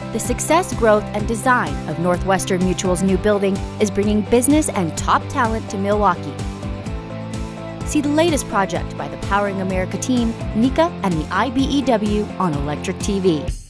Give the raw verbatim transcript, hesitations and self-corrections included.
The success, growth, and design of Northwestern Mutual's new building is bringing business and top talent to Milwaukee. See the latest project by the Powering America team, NECA, and the I B E W on Electric T V.